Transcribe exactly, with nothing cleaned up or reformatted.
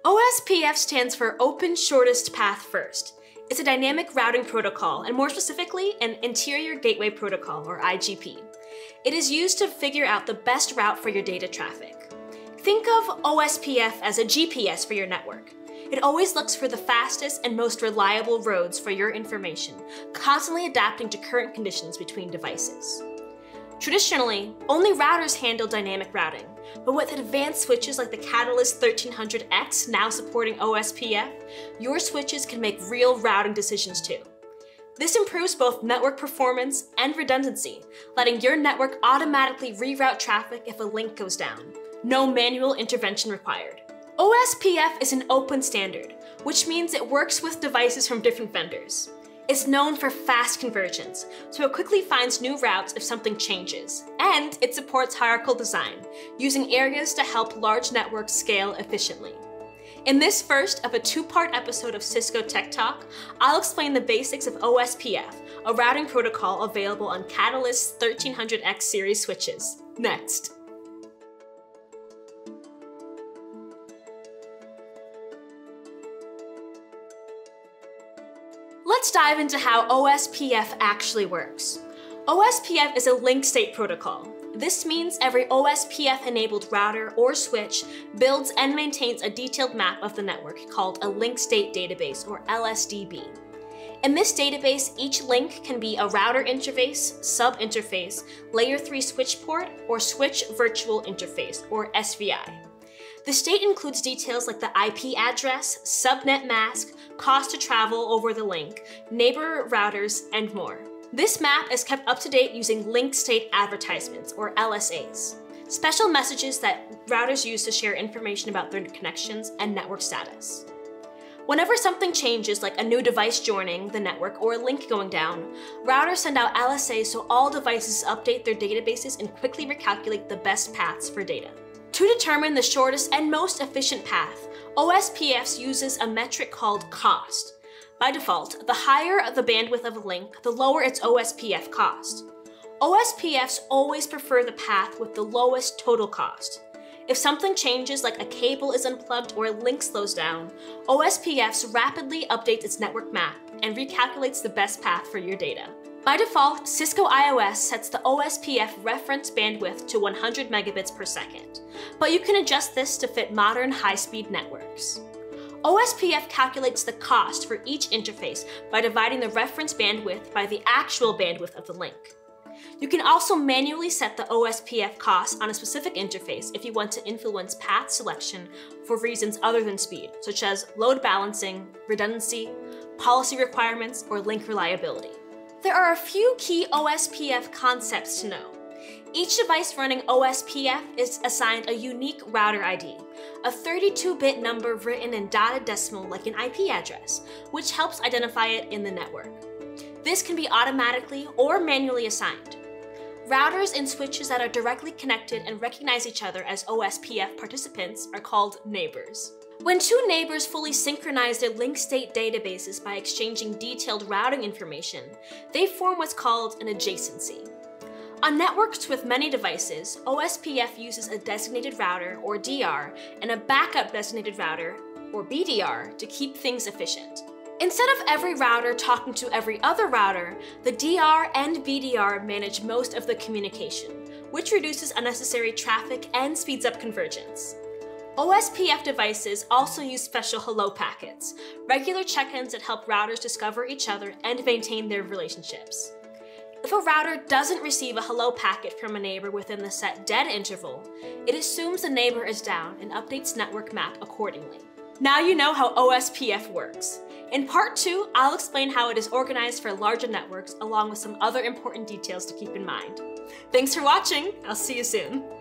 O S P F stands for Open Shortest Path First. It's a dynamic routing protocol, and more specifically, an Interior Gateway Protocol, or I G P. It is used to figure out the best route for your data traffic. Think of O S P F as a G P S for your network. It always looks for the fastest and most reliable roads for your information, constantly adapting to current conditions between devices. Traditionally, only routers handle dynamic routing, but with advanced switches like the Catalyst thirteen hundred X now supporting O S P F, your switches can make real routing decisions too. This improves both network performance and redundancy, letting your network automatically reroute traffic if a link goes down. No manual intervention required. O S P F is an open standard, which means it works with devices from different vendors. It's known for fast convergence, so it quickly finds new routes if something changes, and it supports hierarchical design, using areas to help large networks scale efficiently. In this first of a two-part episode of Cisco Tech Talk, I'll explain the basics of O S P F, a routing protocol available on Catalyst thirteen hundred X series switches. Next. Let's dive into how O S P F actually works. O S P F is a link state protocol. This means every O S P F-enabled router or switch builds and maintains a detailed map of the network called a link state database, or L S D B. In this database, each link can be a router interface, sub-interface, layer three switch port, or switch virtual interface, or S V I. The state includes details like the I P address, subnet mask, cost to travel over the link, neighbor routers, and more. This map is kept up to date using link state advertisements, or L S As, special messages that routers use to share information about their connections and network status. Whenever something changes, like a new device joining the network or a link going down, routers send out L S As so all devices update their databases and quickly recalculate the best paths for data. To determine the shortest and most efficient path, O S P F uses a metric called cost. By default, the higher the bandwidth of a link, the lower its O S P F cost. O S P Fs always prefer the path with the lowest total cost. If something changes, like a cable is unplugged or a link slows down, O S P Fs rapidly updates its network map and recalculates the best path for your data. By default, Cisco iOS sets the O S P F reference bandwidth to one hundred megabits per second, but you can adjust this to fit modern high-speed networks. O S P F calculates the cost for each interface by dividing the reference bandwidth by the actual bandwidth of the link. You can also manually set the O S P F cost on a specific interface if you want to influence path selection for reasons other than speed, such as load balancing, redundancy, policy requirements, or link reliability. There are a few key O S P F concepts to know. Each device running O S P F is assigned a unique router I D, a thirty-two bit number written in dotted decimal like an I P address, which helps identify it in the network. This can be automatically or manually assigned. Routers and switches that are directly connected and recognize each other as O S P F participants are called neighbors. When two neighbors fully synchronize their link state databases by exchanging detailed routing information, they form what's called an adjacency. On networks with many devices, O S P F uses a designated router, or D R, and a backup designated router, or B D R, to keep things efficient. Instead of every router talking to every other router, the D R and B D R manage most of the communication, which reduces unnecessary traffic and speeds up convergence. O S P F devices also use special hello packets, regular check-ins that help routers discover each other and maintain their relationships. If a router doesn't receive a hello packet from a neighbor within the set dead interval, it assumes the neighbor is down and updates network map accordingly. Now you know how O S P F works. In part two, I'll explain how it is organized for larger networks along with some other important details to keep in mind. Thanks for watching, I'll see you soon.